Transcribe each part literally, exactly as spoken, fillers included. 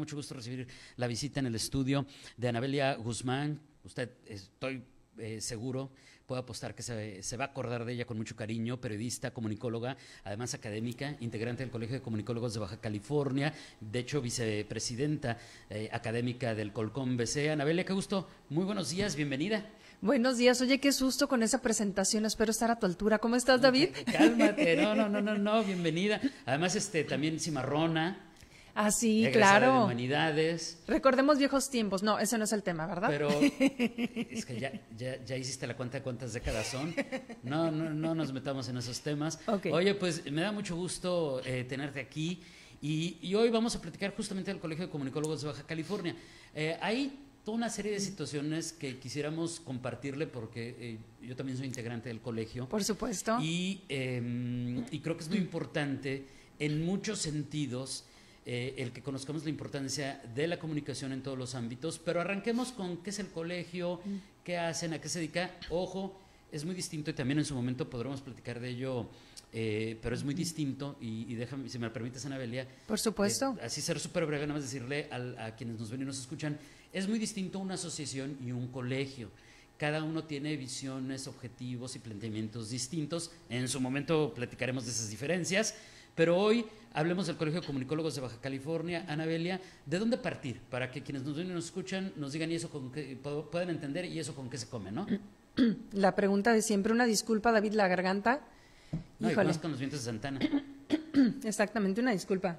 mucho gusto recibir la visita en el estudio de Anabelia Guzmán. Usted, estoy eh, seguro, puedo apostar que se, se va a acordar de ella con mucho cariño, periodista, comunicóloga, además académica, integrante del Colegio de Comunicólogos de Baja California, de hecho vicepresidenta eh, académica del Colcom B C. Anabelia, qué gusto, muy buenos días, bienvenida. Buenos días, oye, qué susto con esa presentación, espero estar a tu altura. ¿Cómo estás, David? Cálmate, no, no, no, no, no, bienvenida. Además, este, también cimarrona. Ah, sí, egresada claro. de Humanidades. Recordemos viejos tiempos, no, ese no es el tema, ¿verdad? Pero es que ya, ya, ya hiciste la cuenta de cuántas décadas son. No, no, no nos metamos en esos temas. Okay. Oye, pues me da mucho gusto eh, tenerte aquí y, y hoy vamos a platicar justamente del Colegio de Comunicólogos de Baja California. Eh, hay toda una serie de situaciones que quisiéramos compartirle porque eh, yo también soy integrante del colegio. Por supuesto. Y, eh, y creo que es muy importante en muchos sentidos eh, el que conozcamos la importancia de la comunicación en todos los ámbitos, pero arranquemos con qué es el colegio, qué hacen, a qué se dedica. Ojo, es muy distinto y también en su momento podremos platicar de ello, eh, pero es muy distinto y, y déjame, si me lo permites, Anabelia. Por supuesto. Eh, así ser súper breve, nada más decirle al, a quienes nos ven y nos escuchan, es muy distinto una asociación y un colegio. Cada uno tiene visiones, objetivos y planteamientos distintos. En su momento platicaremos de esas diferencias, pero hoy hablemos del Colegio de Comunicólogos de Baja California. Anabelia, ¿de dónde partir? Para que quienes nos ven y nos escuchan nos digan y eso con qué, puedan entender y eso con qué se come, ¿no? La pregunta de siempre, una disculpa, David, la garganta. No, Híjole. y más con los vientos de Santana. Exactamente, una disculpa.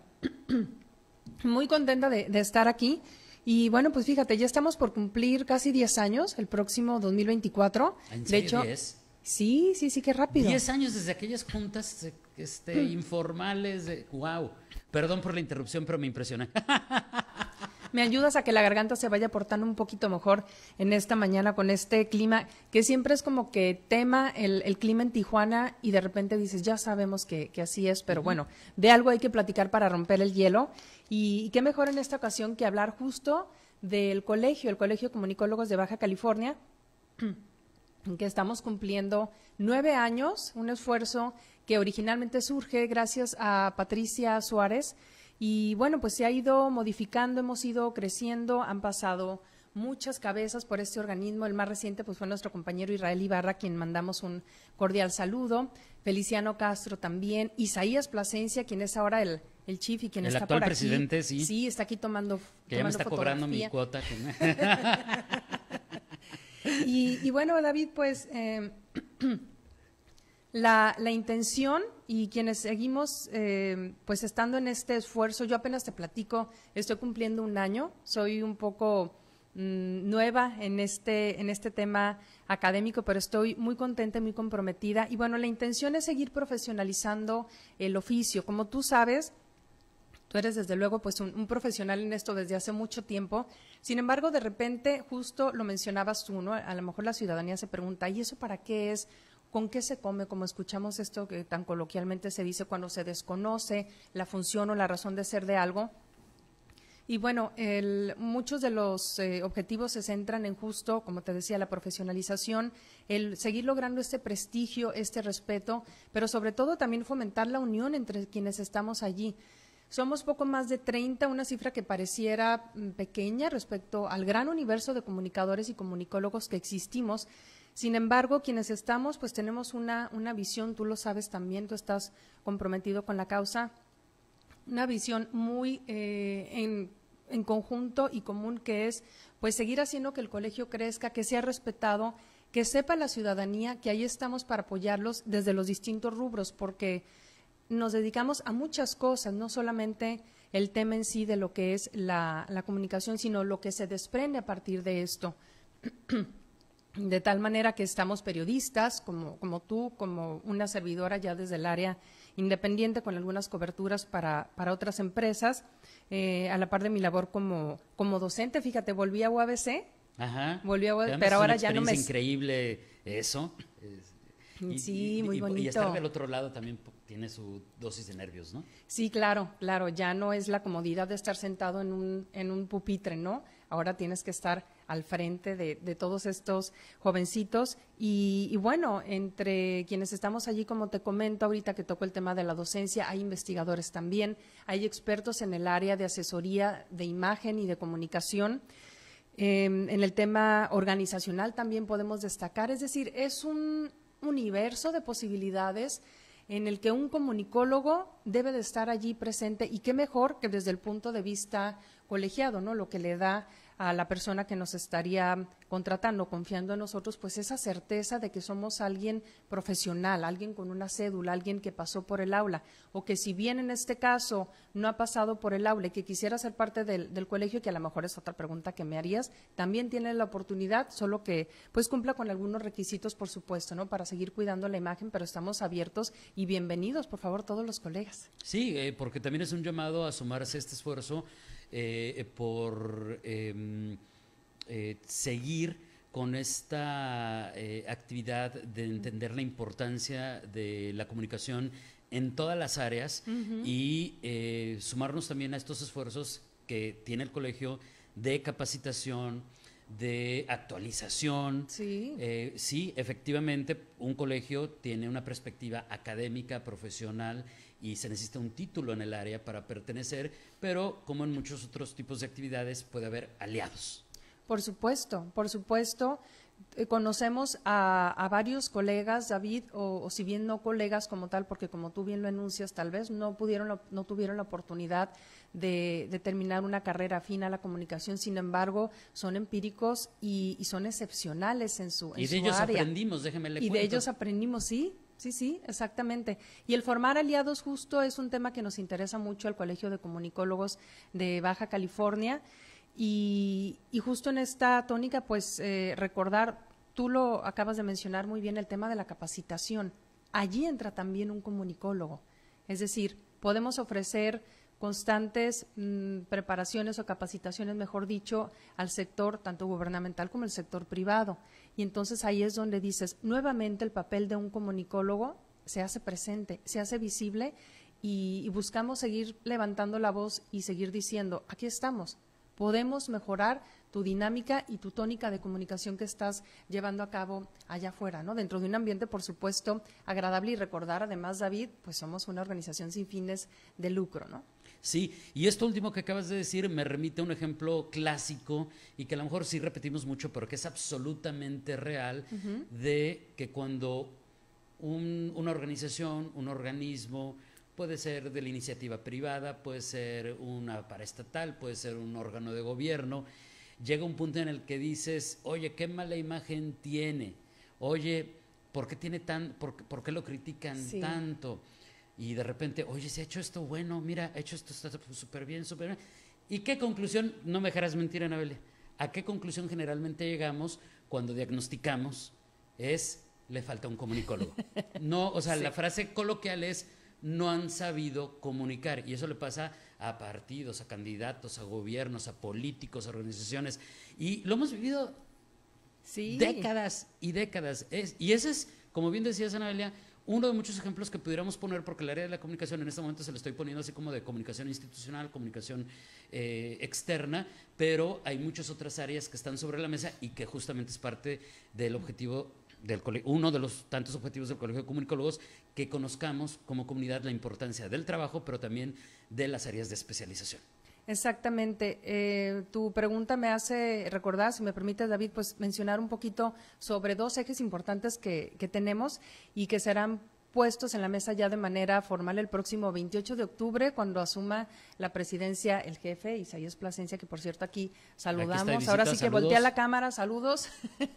Muy contenta de, de estar aquí. Y bueno, pues fíjate, ya estamos por cumplir casi diez años, el próximo dos mil veinticuatro. ¿En serio, de hecho, diez? Sí, sí, sí, qué rápido. diez años desde aquellas juntas este, informales. De, wow. Perdón por la interrupción, pero me impresiona. Me ayudas a que la garganta se vaya portando un poquito mejor en esta mañana con este clima, que siempre es como que tema el, el clima en Tijuana y de repente dices, ya sabemos que, que así es, pero uh-huh. Bueno, de algo hay que platicar para romper el hielo. Y, y qué mejor en esta ocasión que hablar justo del colegio, el Colegio de Comunicólogos de Baja California, que estamos cumpliendo nueve años, un esfuerzo que originalmente surge gracias a Patricia Suárez. Y bueno, pues se ha ido modificando, hemos ido creciendo, han pasado muchas cabezas por este organismo. El más reciente pues fue nuestro compañero Israel Ibarra, a quien mandamos un cordial saludo. Feliciano Castro también. Isaías Plasencia, quien es ahora el, el chief y quien el está actual por aquí. presidente, sí. Sí, está aquí tomando Que tomando ya me está fotografía. cobrando mi cuota. y, y bueno, David, pues... Eh, La, la intención y quienes seguimos eh, pues estando en este esfuerzo, yo apenas te platico, estoy cumpliendo un año, soy un poco mmm, nueva en este, en este tema académico, pero estoy muy contenta y muy comprometida. Y bueno, la intención es seguir profesionalizando el oficio. Como tú sabes, tú eres desde luego pues un, un profesional en esto desde hace mucho tiempo. Sin embargo, de repente, justo lo mencionabas tú, ¿no? A lo mejor la ciudadanía se pregunta, ¿y eso para qué es? ¿Con qué se come? Como escuchamos esto que tan coloquialmente se dice cuando se desconoce la función o la razón de ser de algo. Y bueno, el, muchos de los eh, objetivos se centran en justo, como te decía, la profesionalización, el seguir logrando este prestigio, este respeto, pero sobre todo también fomentar la unión entre quienes estamos allí. Somos poco más de treinta, una cifra que pareciera pequeña respecto al gran universo de comunicadores y comunicólogos que existimos. Sin embargo, quienes estamos, pues tenemos una, una visión, tú lo sabes también, tú estás comprometido con la causa, una visión muy eh, en, en conjunto y común, que es pues seguir haciendo que el colegio crezca, que sea respetado, que sepa la ciudadanía que ahí estamos para apoyarlos desde los distintos rubros, porque nos dedicamos a muchas cosas, no solamente el tema en sí de lo que es la, la comunicación, sino lo que se desprende a partir de esto. De tal manera que estamos periodistas, como, como tú, como una servidora ya desde el área independiente con algunas coberturas para, para otras empresas, eh, a la par de mi labor como, como docente. Fíjate, volví a U A B C, Ajá. volví a U A B C, pero ahora ya no me... Es increíble eso. Y, sí, y, muy y, bonito. Y estar del otro lado también tiene su dosis de nervios, ¿no? Sí, claro, claro, ya no es la comodidad de estar sentado en un, en un pupitre, ¿no? ahora tienes que estar al frente de, de todos estos jovencitos y, y bueno, entre quienes estamos allí, como te comento ahorita que toco el tema de la docencia, hay investigadores también, hay expertos en el área de asesoría de imagen y de comunicación. Eh, en el tema organizacional también podemos destacar, es decir, es un universo de posibilidades en el que un comunicólogo debe de estar allí presente y qué mejor que desde el punto de vista colegiado, ¿no? Lo que le da a la persona que nos estaría contratando, confiando en nosotros, pues esa certeza de que somos alguien profesional, alguien con una cédula, alguien que pasó por el aula, o que si bien en este caso no ha pasado por el aula y que quisiera ser parte del, del colegio, que a lo mejor es otra pregunta que me harías, también tiene la oportunidad, solo que pues cumpla con algunos requisitos, por supuesto, ¿no? Para seguir cuidando la imagen, pero estamos abiertos y bienvenidos, por favor, todos los colegas. Sí, eh, porque también es un llamado a sumarse a este esfuerzo eh, por eh, eh, seguir con esta eh, actividad de entender la importancia de la comunicación en todas las áreas uh-huh. y eh, sumarnos también a estos esfuerzos que tiene el colegio de capacitación, de actualización. Sí. Eh, sí, efectivamente, un colegio tiene una perspectiva académica, profesional y se necesita un título en el área para pertenecer, pero como en muchos otros tipos de actividades puede haber aliados. Por supuesto, por supuesto. Eh, conocemos a, a varios colegas, David, o, o si bien no colegas como tal, porque como tú bien lo enuncias, tal vez no pudieron, no tuvieron la oportunidad de, de terminar una carrera afín a la comunicación, sin embargo, son empíricos y, y son excepcionales en su, en y de su ellos área. aprendimos, déjeme le Y cuento. de ellos aprendimos, sí. Sí, sí, exactamente. Y el formar aliados justo es un tema que nos interesa mucho al Colegio de Comunicólogos de Baja California y, y justo en esta tónica, pues eh, recordar, tú lo acabas de mencionar muy bien, el tema de la capacitación. Allí entra también un comunicólogo, es decir, podemos ofrecer constantes mmm, preparaciones o capacitaciones, mejor dicho, al sector tanto gubernamental como el sector privado. Y entonces ahí es donde dices, nuevamente el papel de un comunicólogo se hace presente, se hace visible y, y buscamos seguir levantando la voz y seguir diciendo, aquí estamos, podemos mejorar tu dinámica y tu tónica de comunicación que estás llevando a cabo allá afuera, ¿no? Dentro de un ambiente, por supuesto, agradable y recordar, además, David, pues somos una organización sin fines de lucro, ¿no? Sí, y esto último que acabas de decir me remite a un ejemplo clásico y que a lo mejor sí repetimos mucho, pero que es absolutamente real, uh-huh. de que cuando un, una organización, un organismo, puede ser de la iniciativa privada, puede ser una paraestatal, puede ser un órgano de gobierno, llega un punto en el que dices, oye, qué mala imagen tiene, oye, ¿por qué tiene tan, por, por qué lo critican sí. tanto? Y de repente, oye, se ha hecho esto bueno, mira, ha hecho esto súper bien, súper bien. ¿Y qué conclusión? No me dejarás mentir, Anabela. ¿A qué conclusión generalmente llegamos cuando diagnosticamos? Es, le falta un comunicólogo. No, o sea, sí. la frase coloquial es, no han sabido comunicar. Y eso le pasa a partidos, a candidatos, a gobiernos, a políticos, a organizaciones. Y lo hemos vivido sí. décadas y décadas. Es, y ese es, como bien decías, Anabela, uno de muchos ejemplos que pudiéramos poner, porque el área de la comunicación en este momento se le estoy poniendo así como de comunicación institucional, comunicación eh, externa, pero hay muchas otras áreas que están sobre la mesa y que justamente es parte del objetivo del colegio, uno de los tantos objetivos del Colegio de Comunicólogos, que conozcamos como comunidad la importancia del trabajo, pero también de las áreas de especialización. Exactamente. Eh, tu pregunta me hace recordar, si me permites, David, pues mencionar un poquito sobre dos ejes importantes que, que tenemos y que serán puestos en la mesa ya de manera formal el próximo veintiocho de octubre, cuando asuma la presidencia el jefe Isaías Plasencia, que por cierto aquí saludamos. Aquí visita, ahora sí que saludos. Voltea la cámara, saludos.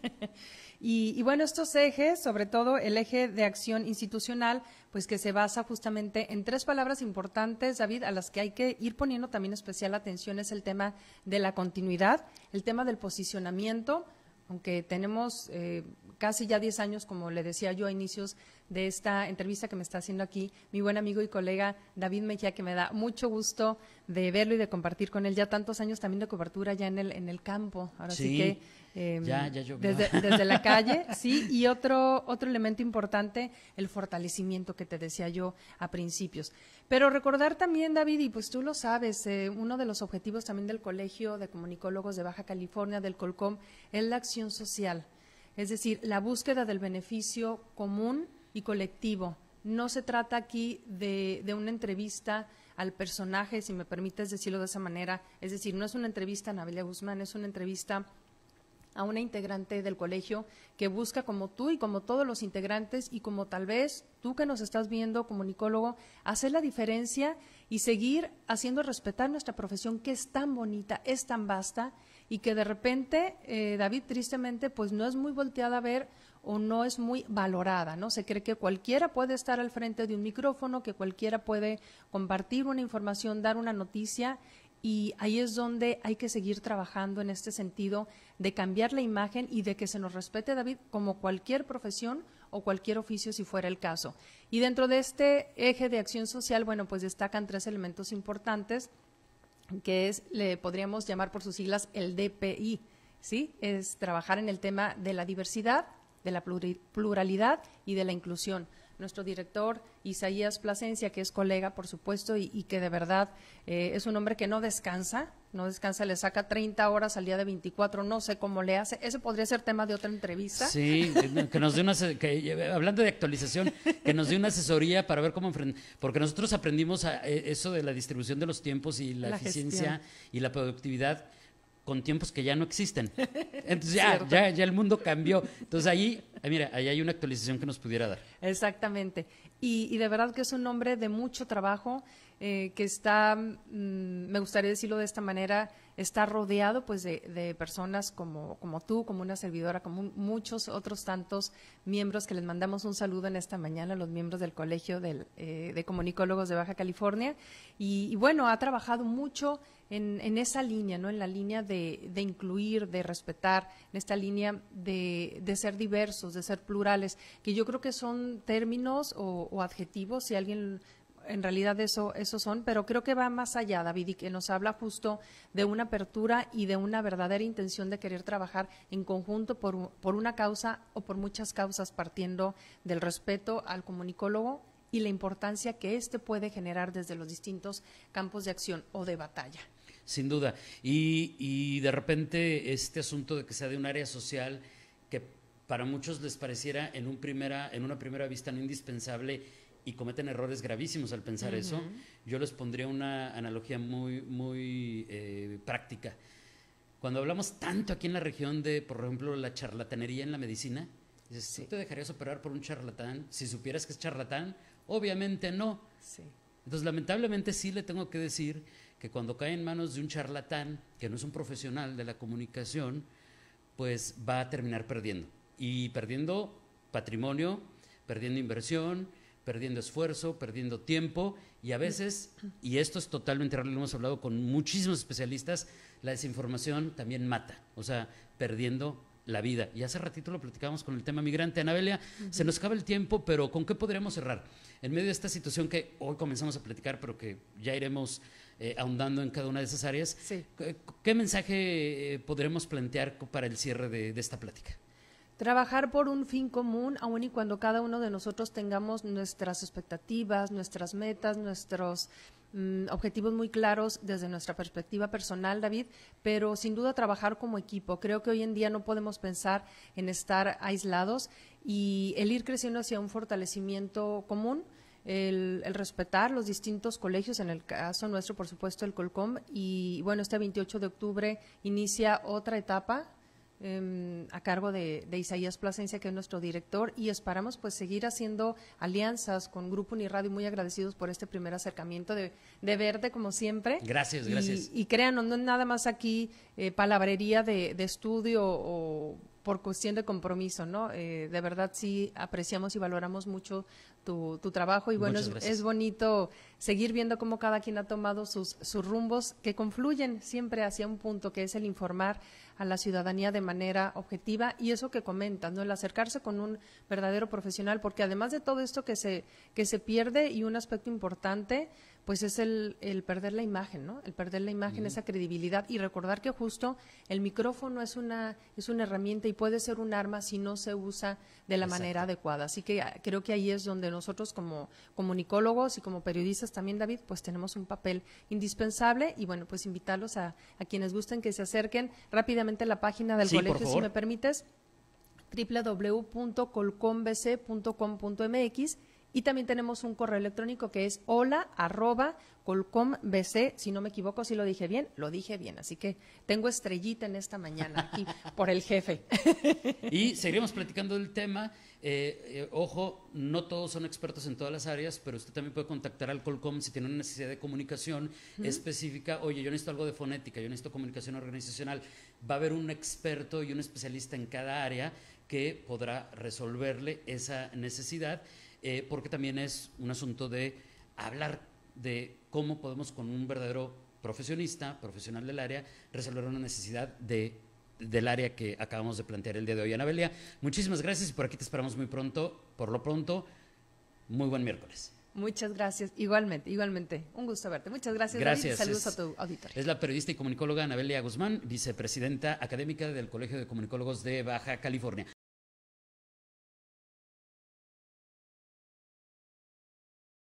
y, y bueno, estos ejes, sobre todo el eje de acción institucional, pues que se basa justamente en tres palabras importantes, David, a las que hay que ir poniendo también especial atención, es el tema de la continuidad, el tema del posicionamiento, aunque tenemos eh, casi ya diez años, como le decía yo a inicios de esta entrevista que me está haciendo aquí mi buen amigo y colega David Mejía, que me da mucho gusto de verlo y de compartir con él ya tantos años también de cobertura ya en el en el campo. Ahora sí, sí que eh, ya, ya llovió. Desde, desde la calle, sí, y otro otro elemento importante, el fortalecimiento que te decía yo a principios. Pero recordar también, David, y pues tú lo sabes, eh, uno de los objetivos también del Colegio de Comunicólogos de Baja California, del Colcom, es la acción social, es decir, la búsqueda del beneficio común y colectivo. No se trata aquí de, de una entrevista al personaje, si me permites decirlo de esa manera, es decir, no es una entrevista a Anabelia Guzmán, es una entrevista a una integrante del colegio que busca, como tú y como todos los integrantes y como tal vez tú que nos estás viendo, comunicólogo, hacer la diferencia y seguir haciendo respetar nuestra profesión, que es tan bonita, es tan vasta, y que de repente, eh, David, tristemente, pues no es muy volteada a ver o no es muy valorada, ¿no? Se cree que cualquiera puede estar al frente de un micrófono, que cualquiera puede compartir una información, dar una noticia, y ahí es donde hay que seguir trabajando en este sentido de cambiar la imagen y de que se nos respete, David, como cualquier profesión o cualquier oficio si fuera el caso. Y dentro de este eje de acción social, bueno, pues destacan tres elementos importantes, que es, le podríamos llamar por sus siglas, el D P I, ¿sí? Es trabajar en el tema de la diversidad, de la pluralidad y de la inclusión. Nuestro director Isaías Plasencia, que es colega, por supuesto, y, y que de verdad eh, es un hombre que no descansa, no descansa, le saca treinta horas al día de veinticuatro, no sé cómo le hace. Ese podría ser tema de otra entrevista. Sí, que nos dé una, que, hablando de actualización, que nos dé una asesoría para ver cómo enfrentar, porque nosotros aprendimos a, eso de la distribución de los tiempos y la, la eficiencia gestión. Y la productividad con tiempos que ya no existen. Entonces ya, ya, ya el mundo cambió. Entonces ahí, mira, ahí hay una actualización que nos pudiera dar. Exactamente. Y, y de verdad que es un hombre de mucho trabajo, eh, que está, mmm, me gustaría decirlo de esta manera, está rodeado pues de, de personas como, como tú, como una servidora, como un, muchos otros tantos miembros que les mandamos un saludo en esta mañana, los miembros del Colegio del, eh, de Comunicólogos de Baja California. Y, y bueno, ha trabajado mucho en, en esa línea, ¿no? En la línea de, de incluir, de respetar, en esta línea de, de ser diversos, de ser plurales, que yo creo que son términos o, o adjetivos, si alguien... En realidad eso, eso son, pero creo que va más allá, David, y que nos habla justo de una apertura y de una verdadera intención de querer trabajar en conjunto por, por una causa o por muchas causas, partiendo del respeto al comunicólogo y la importancia que éste puede generar desde los distintos campos de acción o de batalla. Sin duda. Y, y de repente este asunto de que sea de un área social que para muchos les pareciera en, un primera, en una primera vista no indispensable, y cometen errores gravísimos al pensar uh-huh. eso, yo les pondría una analogía muy, muy eh, práctica. Cuando hablamos tanto aquí en la región de, por ejemplo, la charlatanería en la medicina, dices, sí. ¿tú te dejarías operar por un charlatán? Si supieras que es charlatán, obviamente no. Sí. Entonces, lamentablemente sí le tengo que decir que cuando cae en manos de un charlatán, que no es un profesional de la comunicación, pues va a terminar perdiendo. Y perdiendo patrimonio, perdiendo inversión, perdiendo esfuerzo, perdiendo tiempo, y a veces, y esto es totalmente real, lo hemos hablado con muchísimos especialistas, la desinformación también mata, o sea, perdiendo la vida. Y hace ratito lo platicábamos con el tema migrante. Anabelia, uh-huh. se nos acaba el tiempo, pero ¿con qué podríamos cerrar? En medio de esta situación que hoy comenzamos a platicar, pero que ya iremos eh, ahondando en cada una de esas áreas, sí. ¿qué, qué mensaje eh, podremos plantear para el cierre de, de esta plática? Trabajar por un fin común, aun y cuando cada uno de nosotros tengamos nuestras expectativas, nuestras metas, nuestros mm, objetivos muy claros desde nuestra perspectiva personal, David, pero sin duda trabajar como equipo. Creo que hoy en día no podemos pensar en estar aislados y el ir creciendo hacia un fortalecimiento común, el, el respetar los distintos colegios, en el caso nuestro, por supuesto, el Colcom, y bueno, este veintiocho de octubre inicia otra etapa Eh, a cargo de, de Isaías Plasencia, que es nuestro director, y esperamos pues seguir haciendo alianzas con Grupo Uniradio, muy agradecidos por este primer acercamiento de, de verte como siempre. Gracias, y, gracias. Y créanos, no es nada más aquí eh, palabrería de, de estudio o por cuestión de compromiso, ¿no? Eh, de verdad sí apreciamos y valoramos mucho tu, tu trabajo y bueno, es, es bonito seguir viendo cómo cada quien ha tomado sus, sus rumbos que confluyen siempre hacia un punto que es el informar a la ciudadanía de manera objetiva y eso que comentas, ¿no? El acercarse con un verdadero profesional, porque además de todo esto que se, que se pierde y un aspecto importante, pues es el, el perder la imagen, ¿no? El perder la imagen, uh-huh. esa credibilidad y recordar que justo el micrófono es una, es una herramienta y puede ser un arma si no se usa de la Exacto. manera adecuada. Así que creo que ahí es donde nosotros como comunicólogos y como periodistas también, David, pues tenemos un papel indispensable y bueno, pues invitarlos a, a quienes gusten que se acerquen rápidamente a la página del sí, colegio, si me permites, doble u doble u doble u punto colcom b c punto com punto m x. Y también tenemos un correo electrónico que es hola arroba colcombc, si no me equivoco, si lo dije bien, lo dije bien, así que tengo estrellita en esta mañana aquí por el jefe. Y seguiremos platicando del tema, eh, eh, ojo, no todos son expertos en todas las áreas, pero usted también puede contactar al Colcom si tiene una necesidad de comunicación uh-huh. específica, oye, yo necesito algo de fonética, yo necesito comunicación organizacional, va a haber un experto y un especialista en cada área que podrá resolverle esa necesidad. Eh, porque también es un asunto de hablar de cómo podemos con un verdadero profesionista, profesional del área, resolver una necesidad de, del área que acabamos de plantear el día de hoy. Anabelia, muchísimas gracias y por aquí te esperamos muy pronto. Por lo pronto, muy buen miércoles. Muchas gracias, igualmente, igualmente. Un gusto verte. Muchas gracias, gracias. David. Saludos es, a tu auditorio. Es la periodista y comunicóloga Anabelia Guzmán, vicepresidenta académica del Colegio de Comunicólogos de Baja California.